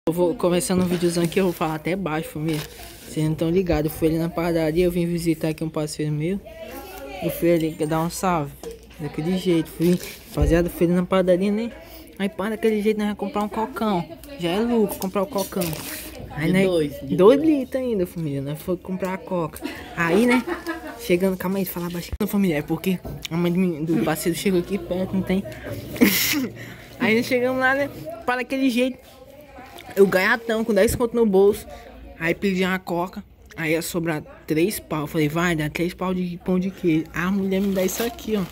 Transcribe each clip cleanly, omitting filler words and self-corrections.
Eu vou começando um videozão aqui, eu vou falar até baixo, família. Vocês não estão ligados, eu fui ali na padaria, eu vim visitar aqui um parceiro meu. Eu fui ali dar um salve, daquele jeito, rapaziada, fui ali na padaria, né? Aí pá, daquele jeito nós vamos comprar um cocão. Já é lucro comprar o cocão. Aí, né, 2 litros ainda, família, nós fomos comprar a coca. Aí, né, chegando, calma aí, falar baixinho, família, é porque a mãe do parceiro chegou aqui perto, não tem. Aí nós chegamos lá, né, para daquele jeito. Eu gaiatão, com 10 conto no bolso. Aí pedi uma coca. Aí ia sobrar 3 pau. Eu falei, vai dar 3 pau de pão de queijo. A mulher me dá isso aqui, ó.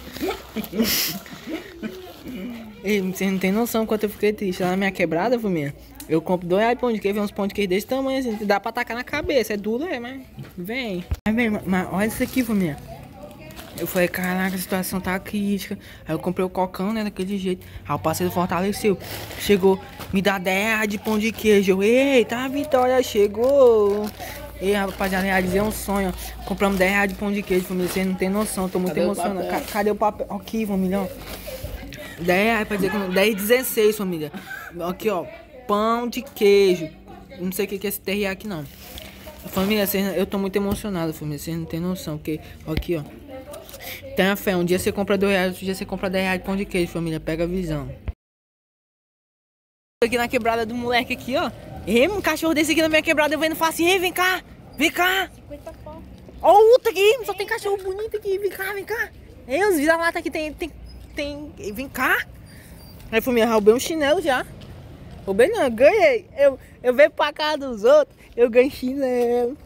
Ei, você não tem noção quanto eu fiquei triste. Lá na minha quebrada, família, eu compro 2 reais de pão de queijo. Vem uns pão de queijo desse tamanho, assim. Dá pra tacar na cabeça. É duro, mas vem. Mas olha isso aqui, família. Eu falei, caraca, a situação tá crítica. Aí eu comprei o cocão, né, daquele jeito. Aí o parceiro fortaleceu. Chegou, me dá 10 reais de pão de queijo. Eita, a vitória chegou. Ei, rapaziada, realizei um sonho. Compramos 10 reais de pão de queijo, família. Vocês não tem noção, tô muito emocionado. Cadê o papel? Aqui, família, 10 reais pra dizer que 10,16, família. Aqui, ó, pão de queijo. Não sei o que é esse TRA aqui, não. Família, eu tô muito emocionado, família. Vocês não tem noção, porque, aqui, ó. Tenha fé, um dia você compra 2 reais, outro dia você compra 10 reais de pão de queijo, família, pega a visão. Aqui na quebrada do moleque aqui, ó. Ei, um cachorro desse aqui na minha quebrada, eu vendo e falo assim, ei, vem cá, vem cá. 50 pau. Ó o outro aqui, só tem cachorro bonito aqui, vem cá, vem cá. Ei, os vira-lata aqui tem, vem cá. Aí, família, roubei um chinelo já. Roubei não, ganhei. Eu venho pra casa dos outros, eu ganhei chinelo.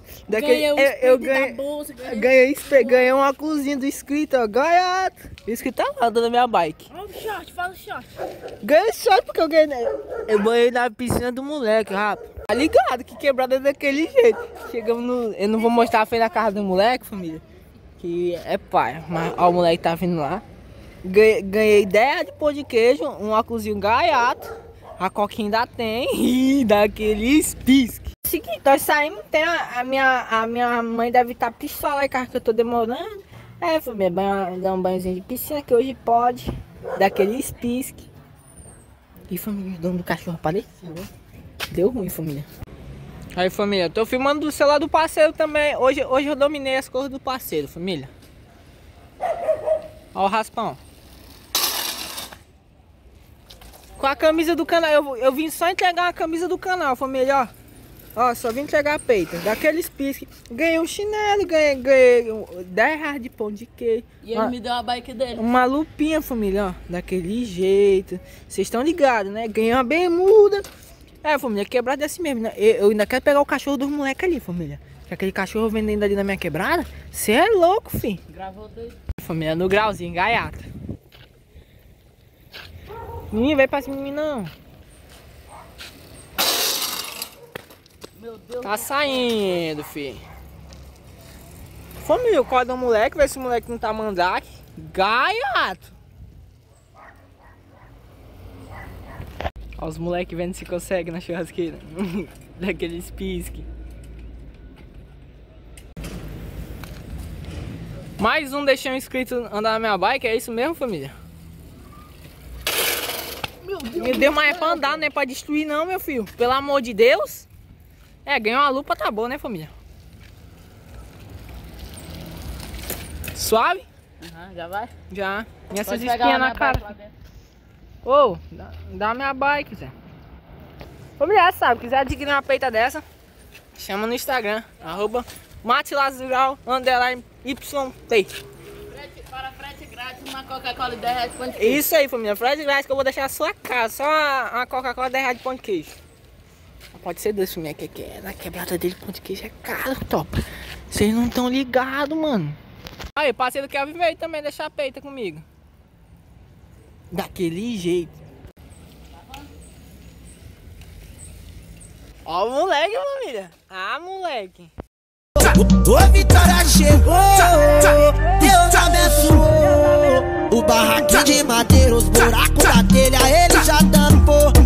Ganhei um óculosinho do escrito, ó, gaiato. Escrito tá lá, dando minha bike. Olha o short, fala o short. Ganhei short porque eu ganhei, eu banhei na piscina do moleque, rapaz. Tá ligado que quebrada daquele jeito. Chegamos no... Eu não vou mostrar a frente da casa do moleque, família, que é pai. Mas ó, o moleque tá vindo lá. Ganhei 10 de pão de queijo, um óculosinho gaiato. A coquinha ainda tem. E daqueles pisque. Seguinte, nós saímos, tem a minha mãe deve estar pistola aí, cara, que eu tô demorando. É, família, dar um banhozinho de piscina, que hoje pode. Daqueles pisque. E família, o dono do cachorro apareceu, né? Deu ruim, família. Aí, família, tô filmando do celular do parceiro também. Hoje eu dominei as cores do parceiro, família. Ó o raspão. Com a camisa do canal, eu vim só entregar a camisa do canal, família, ó. Só vim entregar a peita, daqueles pisques. Ganhei um chinelo, ganhei 10 reais de pão de queijo. E ele me deu a bike dele. Uma lupinha, família, ó, daquele jeito. Vocês estão ligados, né? Ganhei uma bermuda. É, família, quebrada é assim mesmo, né? Eu ainda quero pegar o cachorro dos moleques ali, família. Que aquele cachorro vendendo ali na minha quebrada, você é louco, filho. Gravou dois. Família, no grauzinho, gaiata. Menino, vai pra cima de mim não. Meu Deus. Tá saindo, filho. Família, o código do moleque, vê se o moleque não tá mandrake. Gaiato. Ó, os moleques vendo se consegue na churrasqueira. Daqueles pisque. Mais um deixou um inscrito andar na minha bike, é isso mesmo, família? Meu Deus, mas é pra andar, não é pra destruir não, meu filho. Pelo amor de Deus. É, ganhou uma lupa, tá bom, né, família? Suave? Já vai? Já. E essas espinhas na cara. Ô, dá minha bike, Zé. Família, sabe, quiser adquirir uma peita dessa, chama no Instagram, @matelazural_YT. Para frete grátis, uma Coca-Cola de 10 reais de pão de queijo. Isso aí, família, frete grátis que eu vou deixar na sua casa. Só uma Coca-Cola 10 reais de pão de queijo. Pode ser desse, família, que é na quebrada dele, pão de queijo é caro, top. Vocês não estão ligados, mano. Aí, parceiro quer vir aí também deixar a peita comigo. Daquele jeito. Ó o moleque, família. Ah, moleque. Ô, Vitória chegou, Deus abençoou. O barraquinho de madeira, os buracos da telha, ele já tampou.